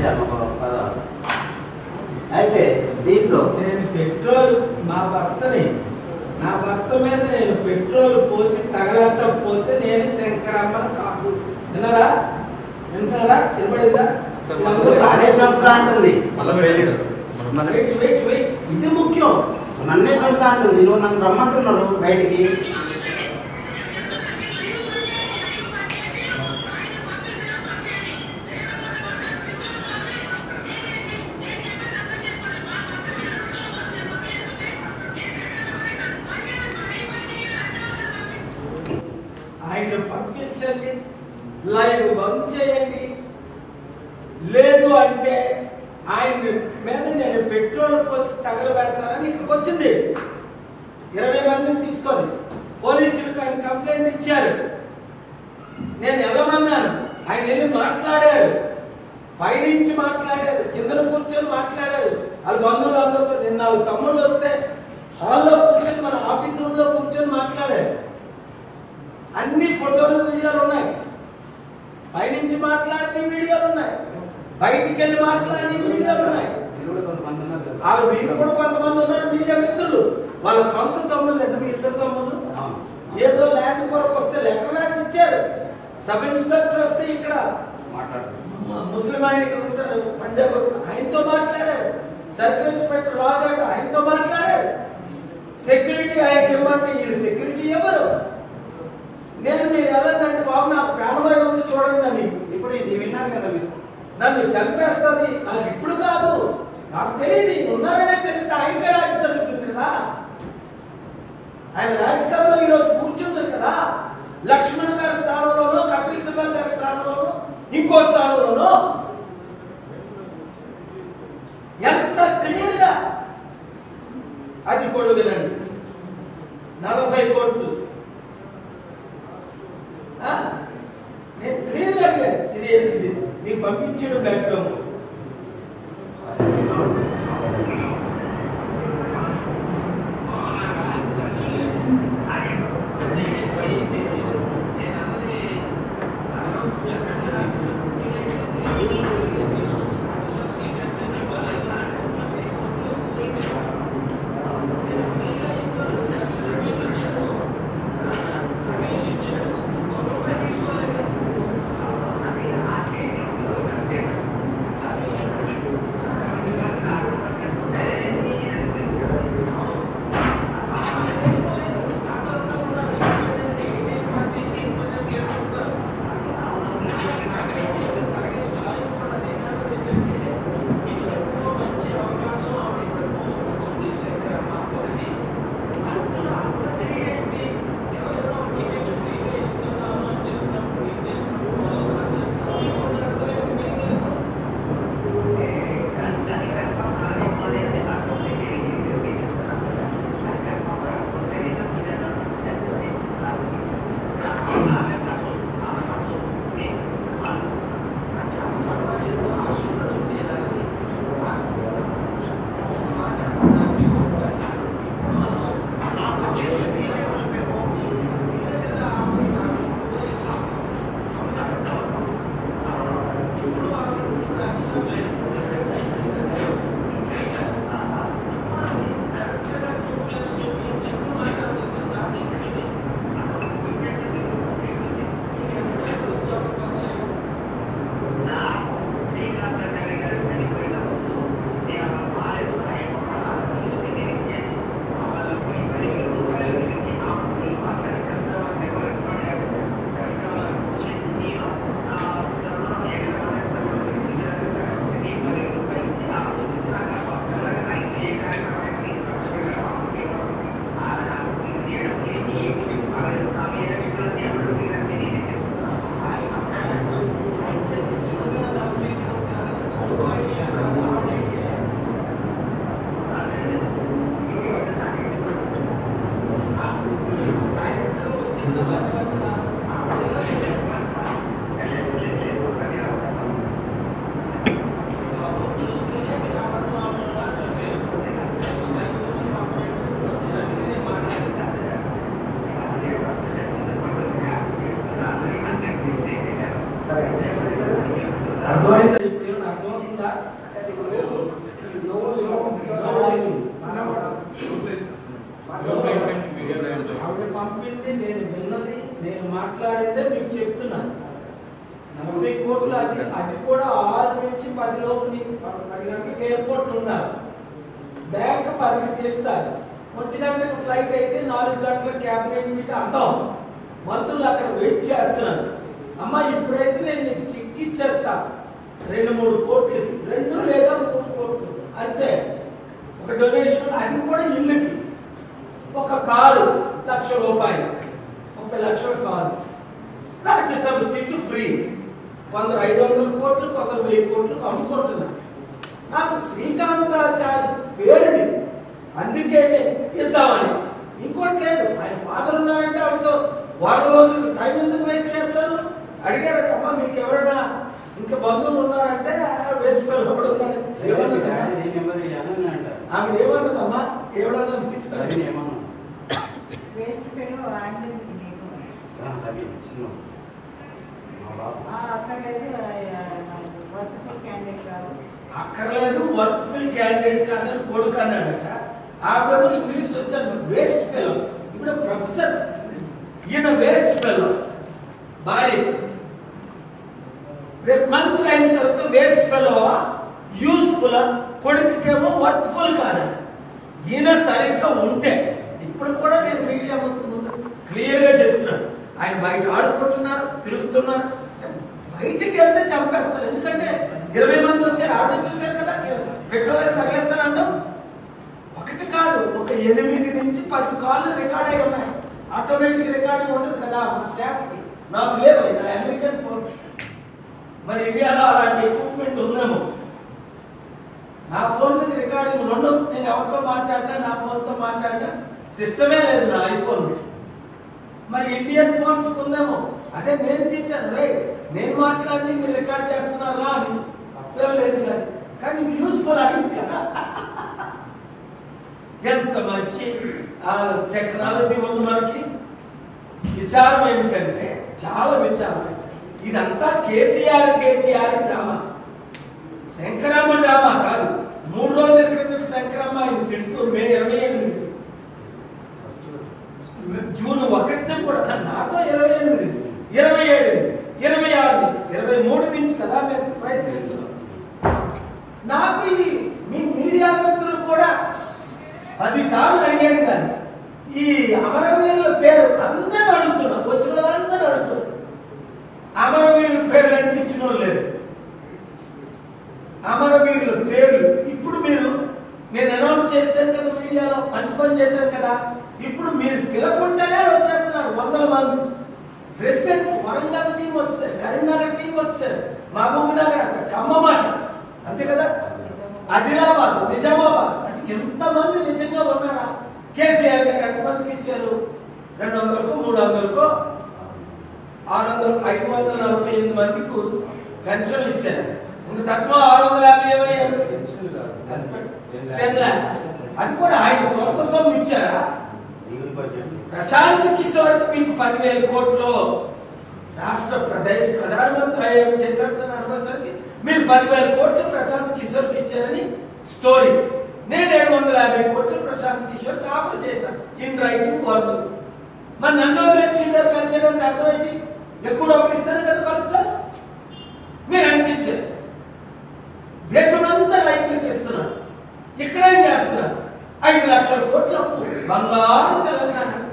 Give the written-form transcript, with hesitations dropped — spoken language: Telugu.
అయితే దీంట్లో నేను పెట్రోల్ నా భర్త మీద నేను పెట్రోల్ పోసి తగలకపోతే నేను శంకరమ్మని కాదు. విన్నారా? వినబడిందా? ఇది ముఖ్యం. నన్నే చంపుతా అంటుంది. నువ్వు నన్ను రమ్మంటున్నారు బయటికి. ఆయన పంపించండి, లైవ్ బంద్ చేయండి. లేదు అంటే ఆయన మీద నేను పెట్రోల్ పోసి తగలబెడతానని ఇక్కడికి వచ్చింది. 20 మందిని తీసుకొని పోలీసులకు ఆయన కంప్లైంట్ ఇచ్చారు. నేను వెళ్ళమన్నాను, ఆయన వెళ్ళి మాట్లాడారు. పైనుంచి మాట్లాడారు, కింద కూర్చొని మాట్లాడారు. వాళ్ళ బంధువులు అందరితో. నిన్న వాళ్ళ తమ్ముళ్ళు వస్తే హాల్లో కూర్చొని మన ఆఫీస్ రూమ్లో కూర్చొని మాట్లాడారు. అన్ని ఫోటోలు వీడియోలు ఉన్నాయి. పైనుంచి మాట్లాడిన వీడియోలు ఉన్నాయి, బయటికి వెళ్ళి మాట్లాడిన వీడియోలు ఉన్నాయి. వాళ్ళు మీరు కూడా కొంతమంది ఉన్నారు మీడియా మిత్రులు. వాళ్ళ సొంత తమ్ముళ్ళు అంటే మీ ఇద్దరు తమ్ముళ్ళు ఏదో ల్యాండ్ కొరకు వస్తే లెటర్ రాసి ఇచ్చారు. సబ్ ఇన్స్పెక్టర్ వస్తే ఇక్కడ ముస్లిం ఆయన ఇక్కడ ఉంటారు పంజాబ్, ఆయనతో మాట్లాడారు. సర్కిల్ ఇన్స్పెక్టర్ రాజాడు ఆయనతో మాట్లాడారు. సెక్యూరిటీ ఆయనకి ఇవ్వమంటే ఈయన సెక్యూరిటీ ఎవరు? నేను మీరు వెళ్ళండి బాబు, నాకు ప్రాణభయం ఉంది చూడండి అని. ఇప్పుడు ఇది విన్నారు కదా మీరు. నన్ను చంపేస్తుంది. నాకు ఇప్పుడు కాదు, నాకు తెలియదు. ఉన్నారనే తెలిస్తే ఆయనకే రాజ్యసభ ఉంటుంది కదా. ఆయన రాజ్యసభలో ఈరోజు కూర్చుంది కదా. లక్ష్మణ్ గారి స్థానంలోనో, కపిల్ సిబల్ గారి స్థానంలోనో, ఇంకో స్థానంలోనో. ఎంత క్లియర్ గా అది కూడా వినండి. 40 కోట్లు నేను క్లియర్ గా అడిగాను. ఇది ఏంటిది మీకు పంపించడం బ్యాక్గ్రౌండ్. అర్థమవుతుందా? ఆవిడ పంపింది, నేను విన్నది, నేను మాట్లాడిందే మీకు చెప్తున్నాను. 40 కోట్లు అది కూడా 6 నుంచి 10 లోపు 10 గంటలకు ఎయిర్పోర్ట్ ఉండాలి. బ్యాంక్ 10కి తీస్తారు. 1 గంటకు ఫ్లైట్ అయితే 4 గంటల క్యాబినెట్ మీట్ అంటాం. మంత్రులు అక్కడ వెయిట్ చేస్తున్నారు. అమ్మ ఇప్పుడైతే నేను నీకు చెక్ ఇచ్చేస్తా 2-3 కోట్లకి, 2 లేదా 3 కోట్లు అంతే. ఒక డొనేషన్, అది కూడా ఇల్లుకి. ఒక కారు ₹1,00,000, 30 లక్షల కారు. Rajya Sabha seat free. కొందరు 500 కోట్లు, కొందరు 1000 కోట్లు అమ్ముకుంటున్నారు. నాకు శ్రీకాంతాచారి పేరుని అందుకే ఇద్దామని, ఇంకోటి లేదు. ఆయన ఫాదర్ ఉన్నారంటే ఆవిడతో వారం రోజులు టైం ఎందుకు వేస్ట్ చేస్తాను? అడిగారటమ్మా మీకు ఎవరైనా ఇంకా బంధువులు ఉన్నారంటే వేస్ట్ పిల్లలు ఉన్నారు. ఆవిడ ఏమన్నదమ్మా? ఎవడన్నా అక్కర్లేదు, వర్త్ఫుల్ క్యాండిడేట్ కాదని కొడుకు అన్నాడట. ఆవిడ ఇంగ్లీష్ వచ్చాను, వేస్ట్ ఫెలో. ఇప్పుడు ప్రొఫెసర్, ఈయన వేస్ట్ ఫెలో. భార్య రేపు మంత్రి అయిన తర్వాత వేస్ట్ ఫెలో యూస్ఫుల్, కొడుకుకేమో వర్త్ఫుల్ కాదంట. ఈయన సరిగ్గా ఉంటే, ఇప్పుడు కూడా నేను మీడియా ముందు క్లియర్గా చెప్తున్నాను, ఆయన బయట ఆడుకుంటున్నారు, తిరుగుతున్నారు. బయటికి వెళ్తే చంపేస్తారు. ఎందుకంటే 20 మంది వచ్చారు, ఆవిడ చూశారు కదా, పెట్రోల్ వేసి తగిలేస్తానంటూ. ఒకటి కాదు, ఒక 8 నుంచి 10 కాళ్ళు రికార్డ్ అయి ఉన్నాయి. ఆటోమేటిక్ రికార్డింగ్ ఉంటుంది కదా మా స్టాఫ్కి. నాకు లేవు, నా అమెరికన్ ఫోన్స్. మరి ఇండియాలో అలాంటి ఎక్విప్మెంట్ ఉందేమో. నా ఫోన్ మీద రికార్డింగ్ ఉండవు. నేను ఎవరితో మాట్లాడినా, నా ఫోన్తో మాట్లాడినా సిస్టమే లేదు నా ఐఫోన్. మరి ఇండియన్ ఫోన్స్ ఉందేమో. అదే నేను తింటాను, రే నేను మాట్లాడి మీరు రికార్డ్ చేస్తున్నారా అని. తప్పేం లేదు కానీ ఇది యూస్ఫుల్ అయింది కదా. ఎంత మంచి టెక్నాలజీ ఉంది మనకి. విచారం ఏమిటంటే, చాలా విచారం. ఇదంతా కేసీఆర్ కేటీఆర్ డ్రామా, శంకరమ్మ డ్రామా కాదు. 3 రోజుల క్రితం శంకరమ్మ ఆయన తిడుతూ మే 28 జూన్ 1 కూడా నాతో 28, 27, 26, 23 నుంచి కదా మేము ప్రయత్నిస్తున్నాం. నాకు ఈ మీ మీడియా మిత్రులు కూడా 10 సార్లు అడిగాను. కానీ ఈ అమరవీరుల పేరు అందరూ అడుగుతున్నారు, వచ్చిన వాళ్ళందరూ అడుగుతున్నారు. అమరవీరుల పేర్లు అంటించిన వాళ్ళు లేదు. అమరవీరుల పేర్లు ఇప్పుడు నేను అనౌన్స్ చేశాను కదా, మీడియాలో మంచి పని చేశాను కదా. ఇప్పుడు మీరు పిలకుంటేనే వచ్చేస్తున్నారు 100 మంది. ప్రెసిడెంట్ వరంగల్ టీం వచ్చారు, కరీంనగర్ టీం వచ్చారు, మహబూబ్ నగర్ అక్కడ, ఖమ్మమాట అంతే కదా, ఆదిలాబాద్, నిజామాబాద్. అంటే ఎంతమంది నిజంగా ఉన్నారా? కేసీఆర్ గారు ఎంతమందికి ఇచ్చారు? 200కో 300కో 600, 548 మందికి పెన్షన్లు ఇచ్చారు. ఇంకా తక్కువ 650 ఏమయ్యారు? 10 lakhs. అది కూడా ఆయన సొంత సొమ్ము ఇచ్చారా? ప్రశాంత్ కిషోర్కి మీకు 10,000 కోట్లు రాష్ట్ర ప్రధానమంత్రి అయ్యాక చేసేస్తాను అనుకోసరికి మీరు 10,000 కోట్లు ప్రశాంత్ కిషోర్కి ఇచ్చారని స్టోరీ. నేను 750 కోట్లు ప్రశాంత్ కిషోర్కి ఆఫర్ చేశాను ఇన్ రైటింగ్ వర్క్. మరి నన్ను వదిలేసి మీ దగ్గర కలిసేయడానికి అర్థమేంటి? ఎక్కువ డబ్బులు ఇస్తానే కదా కలుస్తారు. మీరు ఎంత ఇచ్చారు? దేశమంతా రైతులకు ఇస్తున్నారు, ఇక్కడేం చేస్తున్నారు? 5 లక్షల కోట్ల అప్పు, బంగారు తెలంగాణ.